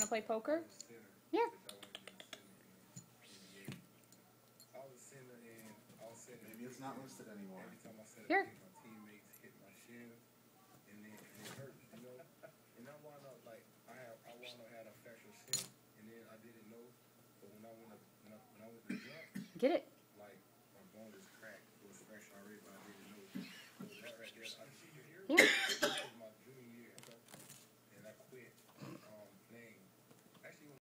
to play poker? Yeah. Maybe it's not listed anymore. Here. Get it.